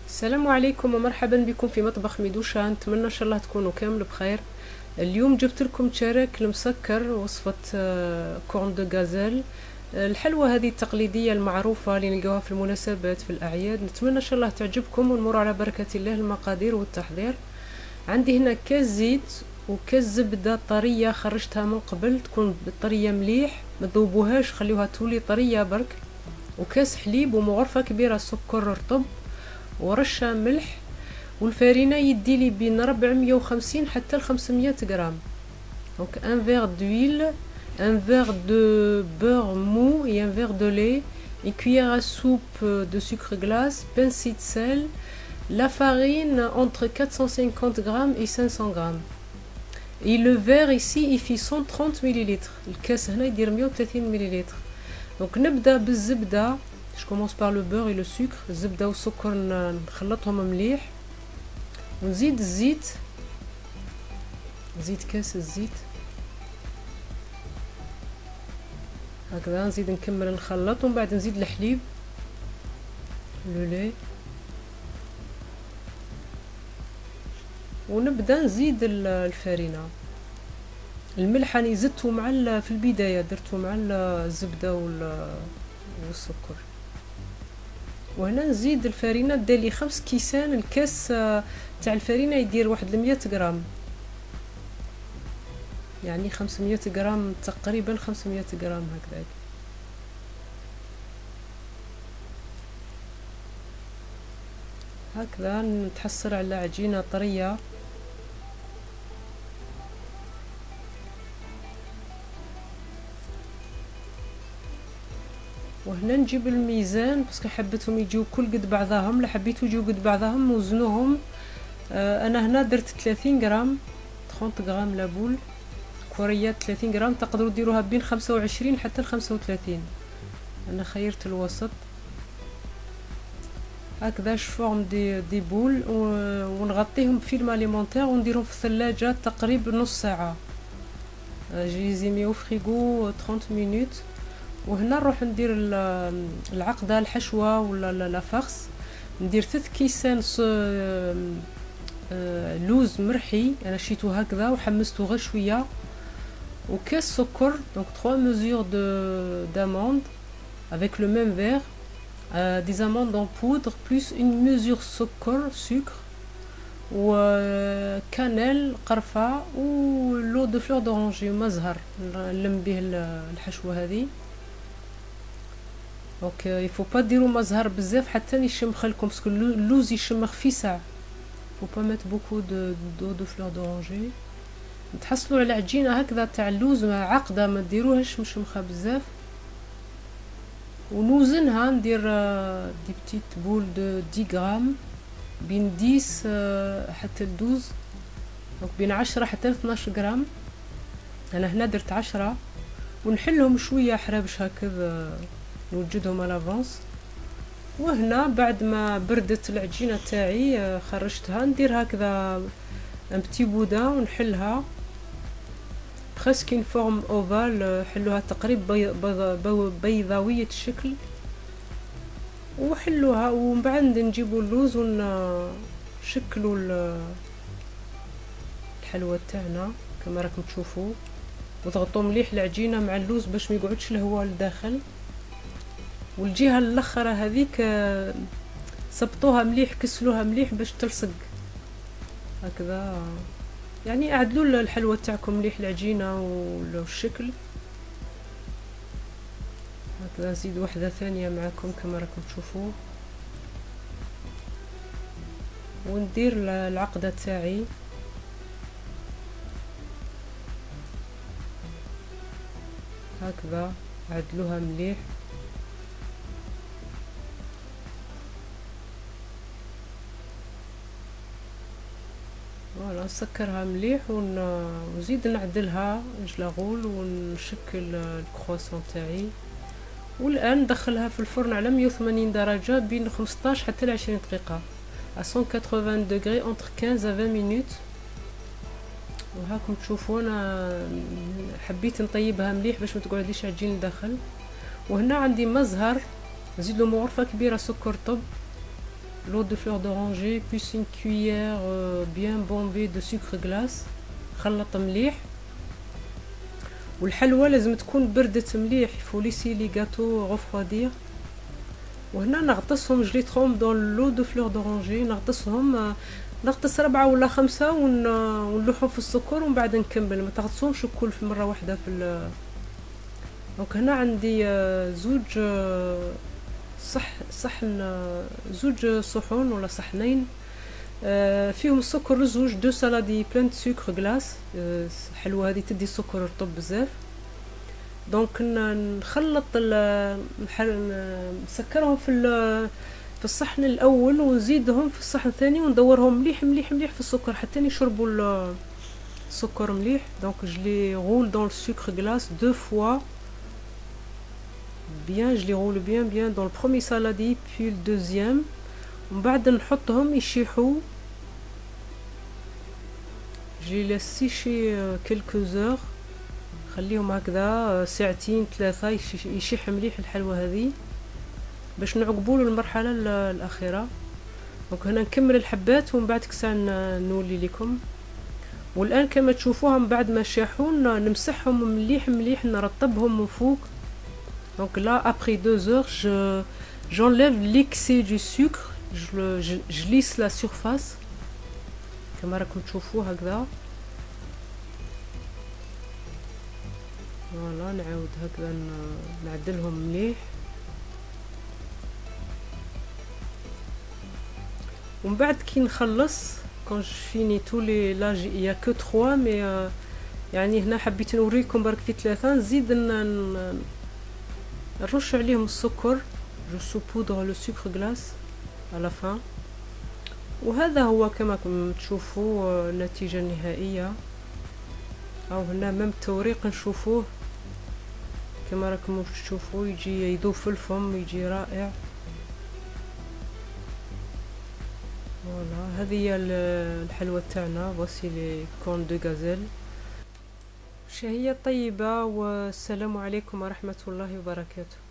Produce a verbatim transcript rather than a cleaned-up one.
السلام عليكم ومرحبا بكم في مطبخ ميدوشا. نتمنى ان شاء الله تكونوا كامل بخير. اليوم جبت لكم شراك المسكر وصفة كورن دو غازيل. الحلوى هذه التقليدية المعروفة اللي نلقاوها في المناسبات في الأعياد. نتمنى ان شاء الله تعجبكم ونمر على بركة الله المقادير والتحضير. عندي هنا كاس زيت وكاس زبدة طرية خرجتها من قبل، تكون طرية مليح، ما تذوبوهاش، خليوها تولي طرية برك. وكاس حليب ومغرفة كبيرة سكر رطب ورشة ملح. والفارينة يدي لي بين أربعمية وخمسين حتى ل خمسمية غرام. دونك ان فيغ دويل، un verre de beurre mou et un verre de lait, une cuillère à soupe de sucre glace, pincée de sel, la farine entre quatre cent cinquante grammes et cinq cents grammes. Et le verre ici il fait cent trente millilitres. الكاس هنا يدير مية وثلاثين مليلتر. دونك نبدا بالزبده. Je commence par le beurre et le sucre. الزبده والسكر نخلطهم مليح ونزيد الزيت. نزيد كاس الزيت هكذا، نزيد نكمل نخلط ومن بعد نزيد الحليب لو لي ونبدا نزيد الفارينه. الملح راني زدته مع في البدايه، درته مع الزبده والسكر. وهنا نزيد الفارينه، دالي خمس كيسان. الكاس تاع الفارينه يدير واحد مية غرام، يعني خمسمية غرام تقريبا، خمسمية غرام هكذا. هكذا نتحصل على عجينه طريه. وهنا نجيب الميزان باسكو حبيتهم يجيو كل قد بعضهم، لا حبيتو يجيو قد بعضهم وزنوهم. آه انا هنا درت ثلاثين غرام، ثلاثين غرام لابول كوريات، ثلاثين غرام. تقدروا ديروها بين خمسة وعشرين حتى ل خمسة وثلاثين، انا خيرت الوسط. هكذا فورم دي دي بول ونغطيهم بفيلم اليمونتير ونديرهم في الثلاجه تقريبا نص ساعه. جيزيميو فريغو ثلاثين مينوت. وهنا نروح ندير العقده، الحشوه ولا لا فخس. ندير ثلاث كيسان لوز مرحي، انا شيتو هكذا وحمسته غير شويه، وكاس سكر. دونك ثلاث mesures de d'amandes avec le même verre, euh, des amandes en poudre plus une mesure سكر sucre وكانيل قرفه ولو دو فلور دورانجي ومزهر نلم به الحشوه هذه. دونك يفو با ديروا مزهر بزاف حتى يشمخ لكم، باسكو اللوز يشمخ في ساعه. فو با ميت بوكو دو دو دو فلور دورانجي. نتحصلوا على عجينه هكذا تاع اللوز مع عقده، ما ديروهاش مشمخه بزاف. ونوزنها، ندير دي بتيت بول دو عشرة غرام، بين عشرة حتى اثناش. دونك بين عشرة حتى اثناش غرام. انا هنا درت عشرة ونحلهم شويه حرابش هكذا نوجدهم على لافونس. وهنا بعد ما بردت العجينه تاعي خرجتها، ندير هكذا ان بتي بودا ونحلها بريسك اون فورم اوفال، حلوها تقريبا بيضاويه الشكل وحلوها. ومن بعد نجيبوا اللوز ونشكلوا الحلوى تاعنا كما راكم تشوفوا، وضغطوا مليح العجينه مع اللوز باش ما يقعدش الهواء لداخل. والجهه الاخرى هذيك صبطوها مليح، كسلوها مليح باش تلصق هكذا. يعني اعدلوا الحلوى تاعكم مليح العجينه والشكل هكذا. نزيد واحده ثانيه معكم كما راكم تشوفوا، وندير العقده تاعي هكذا، عدلوها مليح. فوالا نسكرها مليح ونزيد نعدلها جلاغول ونشكل الكرواسون تاعي. والان ندخلها في الفرن على مية وثمانين درجه بين خمسطاش حتى ل عشرين دقيقه à cent quatre-vingts degrés entre quinze à vingt minutes. وهاكم تشوفوا انا حبيت نطيبها مليح باش ما تقعديش عجين لداخل. وهنا عندي مزهر، نزيد له مغرفه كبيره سكر طب l'eau de fleur d'oranger plus une cuillère euh, bien bombée de sucre glace. خلط مليح. والحلوى لازم تكون بردت مليح، فوليسي لي غاتو غوفرادير. وهنا نغطسهم جليتهم دون لو دو فلور دورانجي، نغطسهم نغطس ربعة ولا خمسة ونلوحهم في السكر ومن بعد نكمل. ما تغطسهمش الكل في مرة واحدة في ال... دونك هنا عندي زوج صح صحن زوج صحون ولا صحنين فيهم السكر زوج دو سالادي بلان سكر غلاس. حلوة هذه تدي السكر رطب بزاف. دونك نخلط نسكرهم في في الصحن الاول ونزيدهم في الصحن الثاني وندورهم مليح مليح مليح في السكر حتى يشربوا السكر مليح. دونك je les roule dans le sucre glace deux fois bien. je les roule bien bien dans le premier saladi puis le deuxième. ومن بعد نحطهم يشيحوا. je les laisse sécher quelques heures. خليهم هكذا ساعتين ثلاثة يشيح مليح الحلوى هذه باش نعقبوا له المرحله الاخيره. دونك هنا نكمل الحبات ومن بعد كساع نولي لكم. والان كما تشوفوها من بعد ما شاحون نمسحهم مليح مليح نرطبهم من فوق. دونك لا après deux heures je j'enlève l'excès du sucre. je le je, je lisse la surface كما راكم تشوفوا هكذا. فوالا نعاود هكذا نعدلهم مليح. ومن بعد كي نخلص كون فيني تو لي لا يا كو ثلاثة مي يعني هنا حبيت نوريكم برك في ثلاثة. نزيد نرش عليهم السكر جو سوبودر لو سكر غلاس على فان. وهذا هو كما تشوفوا النتيجة النهائية. او هنا مم التوريق نشوفوه كما راكم تشوفوا يجي يذوب في الفم يجي رائع. فوالا هذه هي الحلوى تاعنا. voici les cornes de gazelle. شهية طيبة والسلام عليكم ورحمة الله وبركاته.